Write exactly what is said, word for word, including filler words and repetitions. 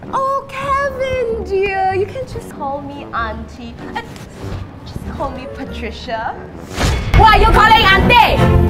Oh, Kevin, dear, you can just call me Auntie. Uh, just call me Patricia. Who are you calling auntie?